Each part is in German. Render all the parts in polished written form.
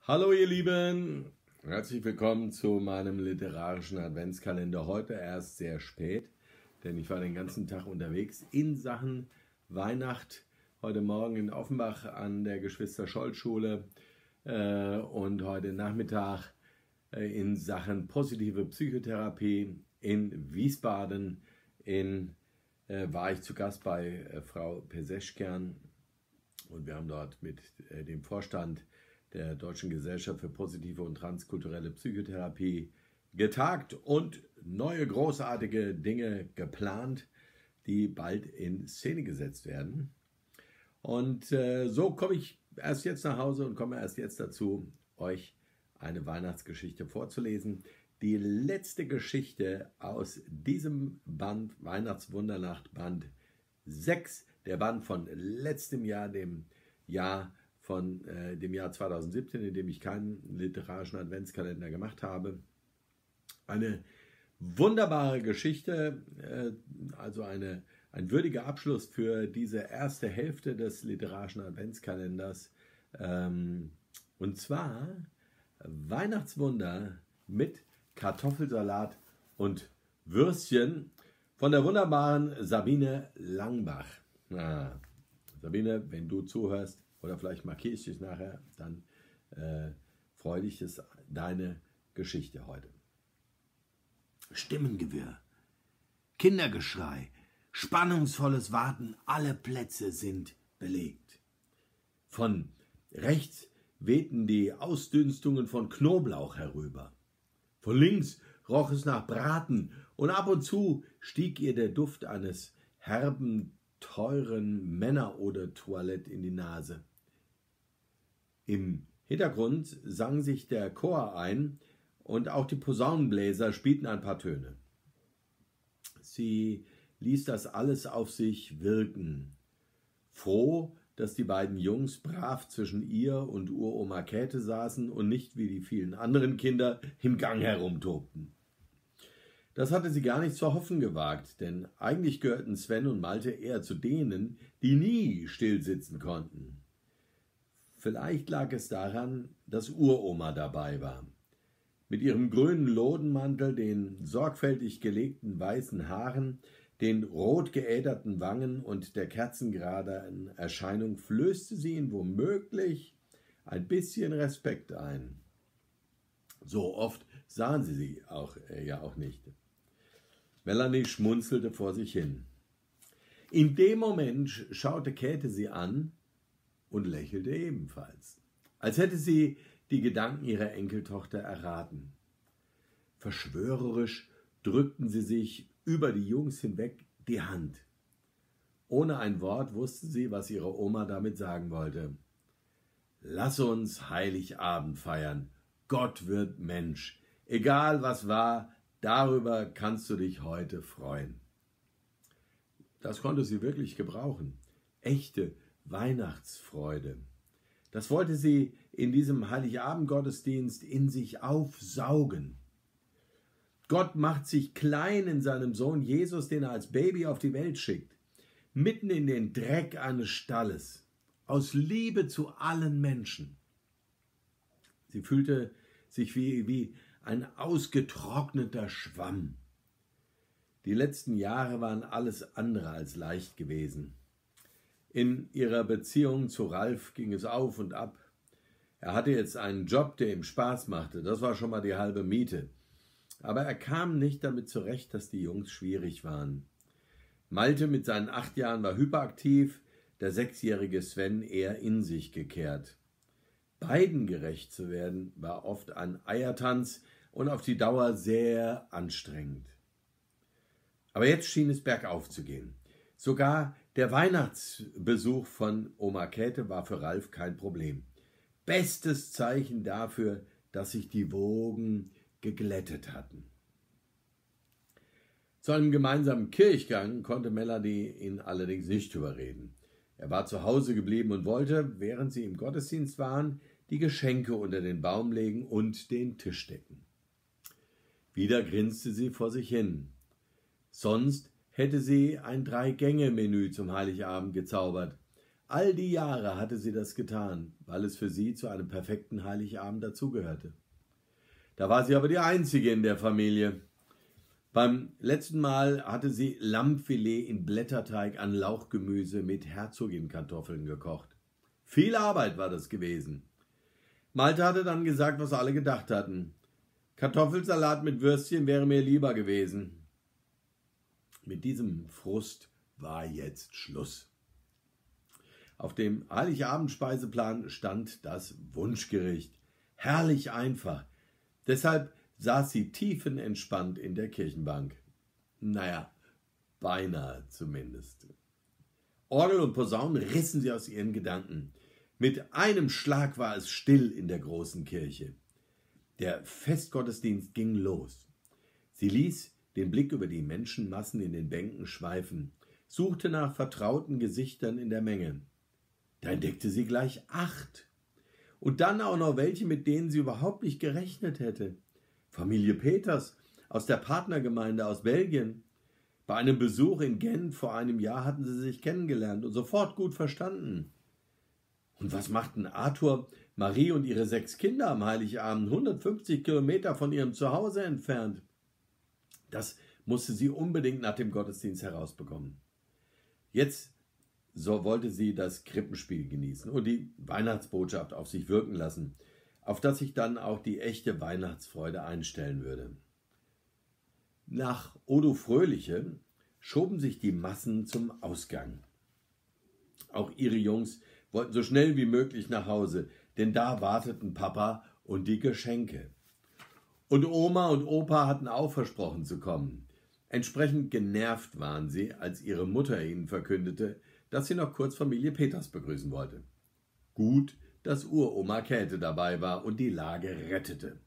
Hallo ihr Lieben, herzlich willkommen zu meinem literarischen Adventskalender. Heute erst sehr spät, denn ich war den ganzen Tag unterwegs in Sachen Weihnacht. Heute Morgen in Offenbach an der Geschwister-Scholl-Schule und heute Nachmittag in Sachen positive Psychotherapie in Wiesbaden. War ich zu Gast bei Frau Peseschkern und wir haben dort mit dem Vorstand der Deutschen Gesellschaft für positive und transkulturelle Psychotherapie getagt und neue großartige Dinge geplant, die bald in Szene gesetzt werden. Und so komme ich erst jetzt nach Hause und komme erst jetzt dazu, euch eine Weihnachtsgeschichte vorzulesen. Die letzte Geschichte aus diesem Band, Weihnachtswundernacht, Band 6, der Band von letztem Jahr, dem Jahr 2017, in dem ich keinen literarischen Adventskalender gemacht habe. Eine wunderbare Geschichte, also ein würdiger Abschluss für diese erste Hälfte des literarischen Adventskalenders. Und zwar Weihnachtswunder mit Kartoffelsalat und Würstchen von der wunderbaren Sabine Langbach. Sabine, wenn du zuhörst, oder vielleicht markiere ich dich nachher, dann freue dich, ist deine Geschichte heute. Stimmengewirr, Kindergeschrei, spannungsvolles Warten, alle Plätze sind belegt. Von rechts wehten die Ausdünstungen von Knoblauch herüber. Von links roch es nach Braten und ab und zu stieg ihr der Duft eines herben, teuren Männeroder-Toilette in die Nase. Im Hintergrund sang sich der Chor ein und auch die Posaunenbläser spielten ein paar Töne. Sie ließ das alles auf sich wirken. Froh, dass die beiden Jungs brav zwischen ihr und Uroma Käthe saßen und nicht wie die vielen anderen Kinder im Gang herumtobten. Das hatte sie gar nicht zu hoffen gewagt, denn eigentlich gehörten Sven und Malte eher zu denen, die nie still sitzen konnten. Vielleicht lag es daran, dass Uroma dabei war. Mit ihrem grünen Lodenmantel, den sorgfältig gelegten weißen Haaren, den rot geäderten Wangen und der kerzengeraden Erscheinung flößte sie ihn womöglich ein bisschen Respekt ein. So oft sahen sie ja auch nicht. Melanie schmunzelte vor sich hin. In dem Moment schaute Käthe sie an und lächelte ebenfalls, als hätte sie die Gedanken ihrer Enkeltochter erraten. Verschwörerisch drückten sie sich über die Jungs hinweg die Hand. Ohne ein Wort wusste sie, was ihre Oma damit sagen wollte. Lass uns Heiligabend feiern. Gott wird Mensch. Egal was war, darüber kannst du dich heute freuen. Das konnte sie wirklich gebrauchen. Echte Weihnachtsfreude. Das wollte sie in diesem Heiligabend-Gottesdienst in sich aufsaugen. Gott macht sich klein in seinem Sohn Jesus, den er als Baby auf die Welt schickt, mitten in den Dreck eines Stalles, aus Liebe zu allen Menschen. Sie fühlte sich wie ein ausgetrockneter Schwamm. Die letzten Jahre waren alles andere als leicht gewesen. In ihrer Beziehung zu Ralf ging es auf und ab. Er hatte jetzt einen Job, der ihm Spaß machte. Das war schon mal die halbe Miete. Aber er kam nicht damit zurecht, dass die Jungs schwierig waren. Malte mit seinen 8 Jahren war hyperaktiv, der 6-jährige Sven eher in sich gekehrt. Beiden gerecht zu werden, war oft ein Eiertanz und auf die Dauer sehr anstrengend. Aber jetzt schien es bergauf zu gehen. Sogar der Weihnachtsbesuch von Oma Käthe war für Ralf kein Problem. Bestes Zeichen dafür, dass sich die Wogen geglättet hatten. Zu einem gemeinsamen Kirchgang konnte Melanie ihn allerdings nicht überreden. Er war zu Hause geblieben und wollte, während sie im Gottesdienst waren, die Geschenke unter den Baum legen und den Tisch decken. Wieder grinste sie vor sich hin. Sonst hätte sie ein 3-Gänge-Menü zum Heiligabend gezaubert. All die Jahre hatte sie das getan, weil es für sie zu einem perfekten Heiligabend dazugehörte. Da war sie aber die Einzige in der Familie. Beim letzten Mal hatte sie Lammfilet in Blätterteig an Lauchgemüse mit Herzogin-Kartoffeln gekocht. Viel Arbeit war das gewesen. Malte hatte dann gesagt, was alle gedacht hatten. Kartoffelsalat mit Würstchen wäre mir lieber gewesen. Mit diesem Frust war jetzt Schluss. Auf dem Heiligabend-Speiseplan stand das Wunschgericht. Herrlich einfach. Deshalb saß sie tiefenentspannt in der Kirchenbank. Naja, beinahe zumindest. Orgel und Posaunen rissen sie aus ihren Gedanken. Mit einem Schlag war es still in der großen Kirche. Der Festgottesdienst ging los. Sie ließ den Blick über die Menschenmassen in den Bänken schweifen, suchte nach vertrauten Gesichtern in der Menge. Da entdeckte sie gleich 8. Und dann auch noch welche, mit denen sie überhaupt nicht gerechnet hätte. Familie Peters aus der Partnergemeinde aus Belgien. Bei einem Besuch in Genf vor einem Jahr hatten sie sich kennengelernt und sofort gut verstanden. Und was machten Arthur, Marie und ihre 6 Kinder am Heiligabend, 150 Kilometer von ihrem Zuhause entfernt? Das musste sie unbedingt nach dem Gottesdienst herausbekommen. Jetzt so wollte sie das Krippenspiel genießen und die Weihnachtsbotschaft auf sich wirken lassen, auf das sich dann auch die echte Weihnachtsfreude einstellen würde. Nach Odo Fröhliche schoben sich die Massen zum Ausgang. Auch ihre Jungs wollten so schnell wie möglich nach Hause, denn da warteten Papa und die Geschenke. Und Oma und Opa hatten auch versprochen zu kommen. Entsprechend genervt waren sie, als ihre Mutter ihnen verkündete, dass sie noch kurz Familie Peters begrüßen wollte. Gut, dass Uroma Käthe dabei war und die Lage rettete.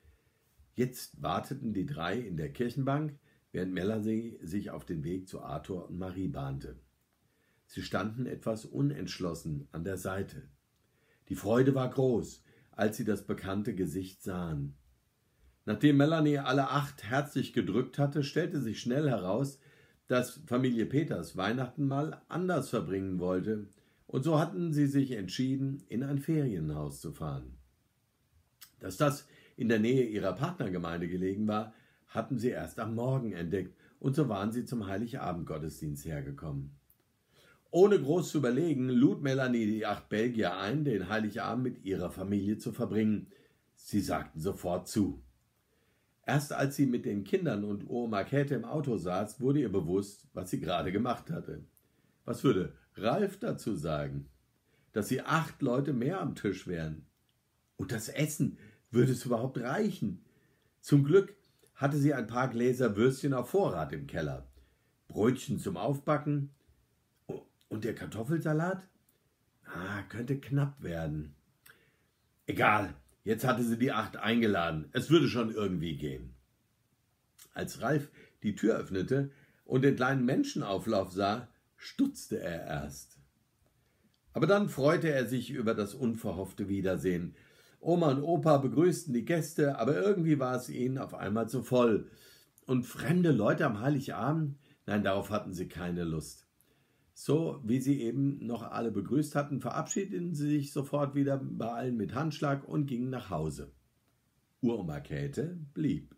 Jetzt warteten die 3 in der Kirchenbank, während Melanie sich auf den Weg zu Arthur und Marie bahnte. Sie standen etwas unentschlossen an der Seite. Die Freude war groß, als sie das bekannte Gesicht sahen. Nachdem Melanie alle 8 herzlich gedrückt hatte, stellte sich schnell heraus, dass Familie Peters Weihnachten mal anders verbringen wollte, und so hatten sie sich entschieden, in ein Ferienhaus zu fahren. Dass das in der Nähe ihrer Partnergemeinde gelegen war, hatten sie erst am Morgen entdeckt, und so waren sie zum Heiligabend-Gottesdienst hergekommen. Ohne groß zu überlegen, lud Melanie die 8 Belgier ein, den Heiligabend mit ihrer Familie zu verbringen. Sie sagten sofort zu. Erst als sie mit den Kindern und Oma Käthe im Auto saß, wurde ihr bewusst, was sie gerade gemacht hatte. Was würde Ralf dazu sagen? Dass sie 8 Leute mehr am Tisch wären. Und das Essen, würde es überhaupt reichen? Zum Glück hatte sie ein paar Gläser Würstchen auf Vorrat im Keller. Brötchen zum Aufbacken. Und der Kartoffelsalat? Könnte knapp werden. Egal. Jetzt hatte sie die 8 eingeladen. Es würde schon irgendwie gehen. Als Ralf die Tür öffnete und den kleinen Menschenauflauf sah, stutzte er erst. Aber dann freute er sich über das unverhoffte Wiedersehen. Oma und Opa begrüßten die Gäste, aber irgendwie war es ihnen auf einmal zu voll. Und fremde Leute am Heiligabend? Nein, darauf hatten sie keine Lust. So wie sie eben noch alle begrüßt hatten, verabschiedeten sie sich sofort wieder bei allen mit Handschlag und gingen nach Hause. Uroma Käthe blieb.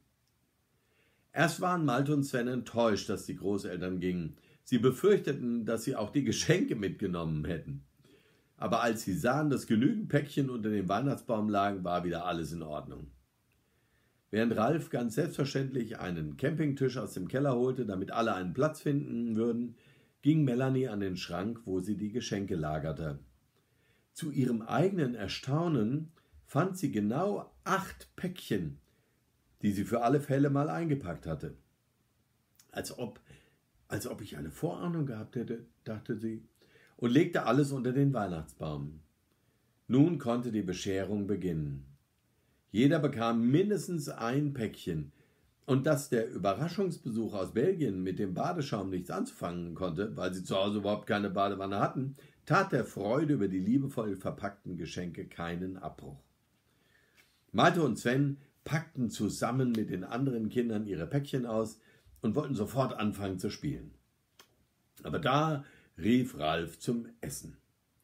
Erst waren Malte und Sven enttäuscht, dass die Großeltern gingen. Sie befürchteten, dass sie auch die Geschenke mitgenommen hätten. Aber als sie sahen, dass genügend Päckchen unter dem Weihnachtsbaum lagen, war wieder alles in Ordnung. Während Ralf ganz selbstverständlich einen Campingtisch aus dem Keller holte, damit alle einen Platz finden würden, ging Melanie an den Schrank, wo sie die Geschenke lagerte. Zu ihrem eigenen Erstaunen fand sie genau 8 Päckchen, die sie für alle Fälle mal eingepackt hatte. Als ob ich eine Vorahnung gehabt hätte, dachte sie, und legte alles unter den Weihnachtsbaum. Nun konnte die Bescherung beginnen. Jeder bekam mindestens ein Päckchen, und dass der Überraschungsbesuch aus Belgien mit dem Badeschaum nichts anzufangen konnte, weil sie zu Hause überhaupt keine Badewanne hatten, tat der Freude über die liebevoll verpackten Geschenke keinen Abbruch. Malte und Sven packten zusammen mit den anderen Kindern ihre Päckchen aus und wollten sofort anfangen zu spielen. Aber da rief Ralf zum Essen.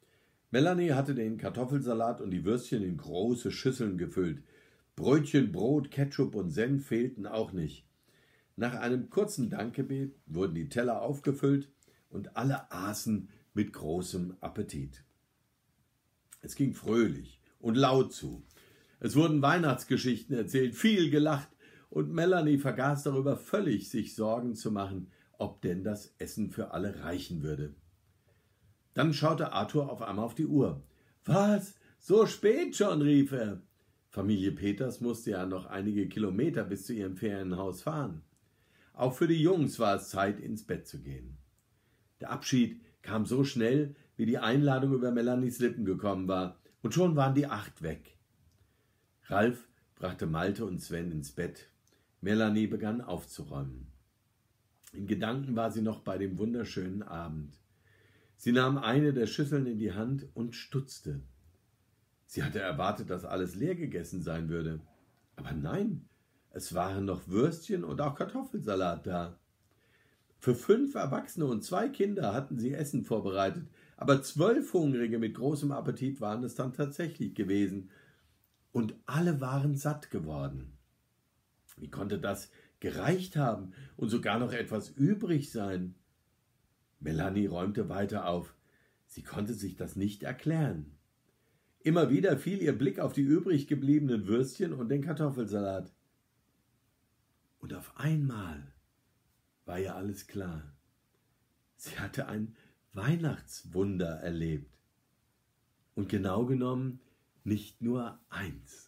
Melanie hatte den Kartoffelsalat und die Würstchen in große Schüsseln gefüllt. Brötchen, Brot, Ketchup und Senf fehlten auch nicht. Nach einem kurzen Dankgebet wurden die Teller aufgefüllt und alle aßen mit großem Appetit. Es ging fröhlich und laut zu. Es wurden Weihnachtsgeschichten erzählt, viel gelacht und Melanie vergaß darüber völlig, sich Sorgen zu machen, ob denn das Essen für alle reichen würde. Dann schaute Arthur auf einmal auf die Uhr. »Was? So spät schon?« rief er. Familie Peters musste ja noch einige Kilometer bis zu ihrem Ferienhaus fahren. Auch für die Jungs war es Zeit, ins Bett zu gehen. Der Abschied kam so schnell, wie die Einladung über Melanies Lippen gekommen war, und schon waren die 8 weg. Ralf brachte Malte und Sven ins Bett. Melanie begann aufzuräumen. In Gedanken war sie noch bei dem wunderschönen Abend. Sie nahm eine der Schüsseln in die Hand und stutzte. Sie hatte erwartet, dass alles leer gegessen sein würde. Aber nein, es waren noch Würstchen und auch Kartoffelsalat da. Für 5 Erwachsene und 2 Kinder hatten sie Essen vorbereitet, aber 12 Hungrige mit großem Appetit waren es dann tatsächlich gewesen. Und alle waren satt geworden. Wie konnte das gereicht haben und sogar noch etwas übrig sein? Melanie räumte weiter auf. Sie konnte sich das nicht erklären. Immer wieder fiel ihr Blick auf die übrig gebliebenen Würstchen und den Kartoffelsalat. Und auf einmal war ihr alles klar. Sie hatte ein Weihnachtswunder erlebt. Und genau genommen nicht nur eins.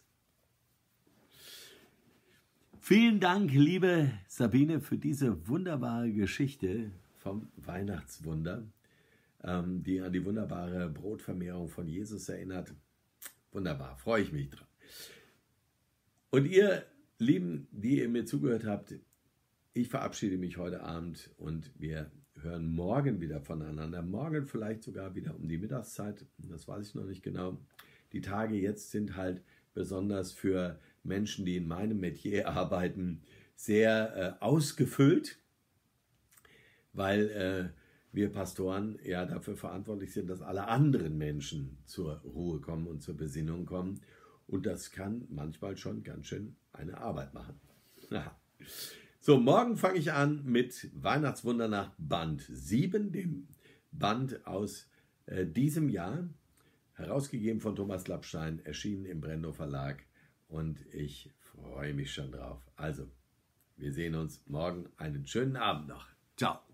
Vielen Dank, liebe Sabine, für diese wunderbare Geschichte vom Weihnachtswunder, die an die wunderbare Brotvermehrung von Jesus erinnert. Wunderbar, freue ich mich dran. Und ihr Lieben, die ihr mir zugehört habt, ich verabschiede mich heute Abend und wir hören morgen wieder voneinander. Morgen vielleicht sogar wieder um die Mittagszeit, das weiß ich noch nicht genau. Die Tage jetzt sind halt besonders für Menschen, die in meinem Metier arbeiten, sehr ausgefüllt, weil wir Pastoren ja dafür verantwortlich sind, dass alle anderen Menschen zur Ruhe kommen und zur Besinnung kommen. Und das kann manchmal schon ganz schön eine Arbeit machen. So, morgen fange ich an mit Weihnachtswundernacht Band 7, dem Band aus diesem Jahr, herausgegeben von Thomas Lappstein, erschienen im Brendo Verlag. Und ich freue mich schon drauf. Also, wir sehen uns morgen. Einen schönen Abend noch. Ciao.